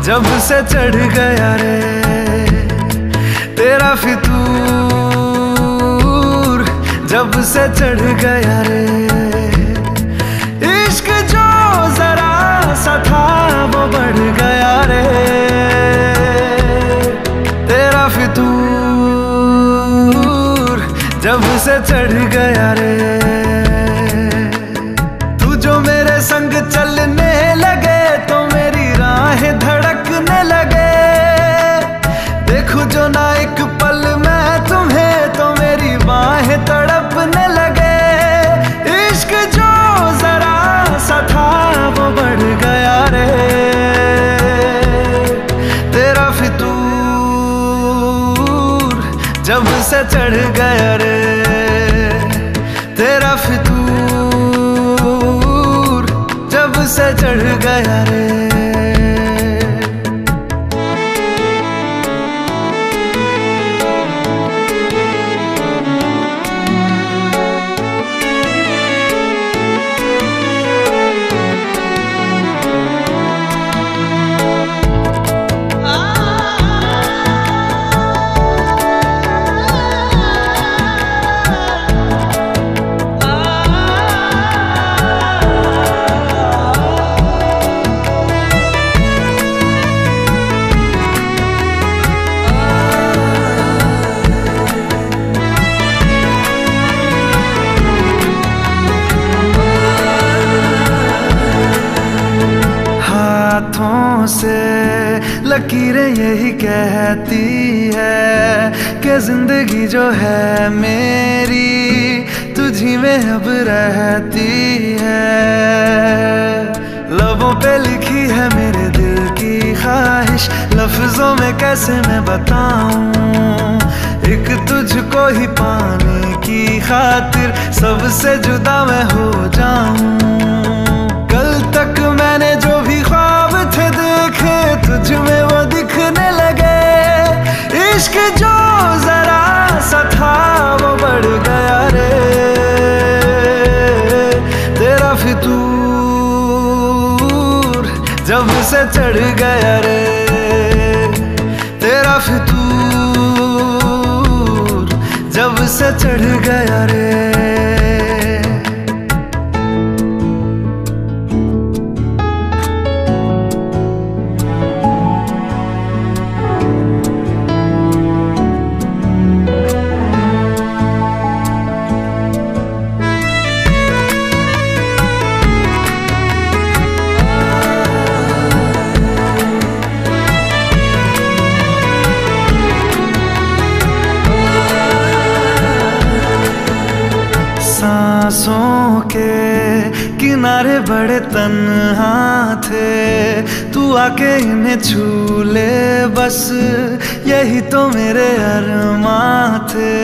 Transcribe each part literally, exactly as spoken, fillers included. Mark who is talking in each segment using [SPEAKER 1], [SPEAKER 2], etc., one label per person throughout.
[SPEAKER 1] जब से चढ़ गया रे तेरा फितूर, जब से चढ़ गया रे इश्क जो जरा सा था वो बढ़ गया रे तेरा फितूर, जब से चढ़ गया रे। तू जो मेरे संग चलने लगे तो मेरी राहें धड़कने लगे, देखूं जो ना एक पल मैं तुम्हें तो मेरी बाहें तड़पने लगे। इश्क जो जरा सा था वो बढ़ गया रे तेरा फितूर, जब से चढ़ गया रे तेरा फितूर, जब से चढ़ गया रे। हाथों से लकीरें यही कहती है कि जिंदगी जो है मेरी तुझी में अब रहती है। लबों पे लिखी है मेरे दिल की ख्वाहिश, लफ्जों में कैसे मैं बताऊं, एक तुझको ही पाने की खातिर सबसे जुदा मैं हो जाऊं। कल तक मैंने जो भी ख्वाब थे देखे तुझ में वो दिखने लगे, इश्क जो जरा सा था वो बढ़ गया रे तेरा फितूर, जब से चढ़ गया रे तेरा फितूर, जब से चढ़ गया रे। सांसों के किनारे बड़े तन्हा थे, तू आके इन्हें छू ले बस यही तो मेरे अरमां थे।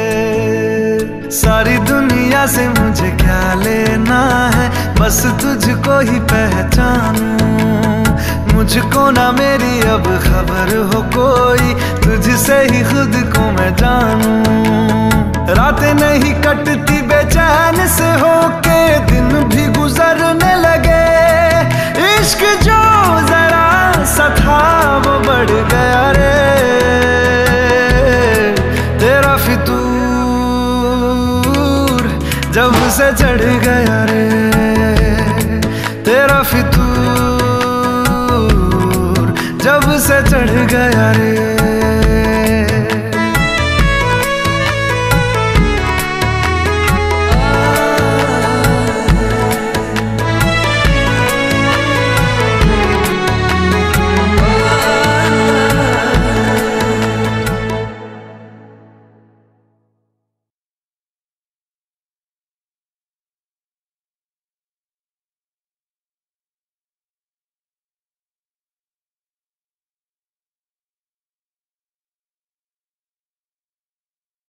[SPEAKER 1] सारी दुनिया से मुझे क्या लेना है, बस तुझको ही पहचानूं, मुझको ना मेरी अब खबर हो कोई, तुझसे ही खुद को मैं जानूं। रातें नहीं कटती बेचैन से होके दिन भी गुजरने लगे, इश्क जो जरा सा था वो बढ़ गया रे तेरा फितूर, जब से चढ़ गया रे तेरा फितूर, जब से चढ़ गया रे।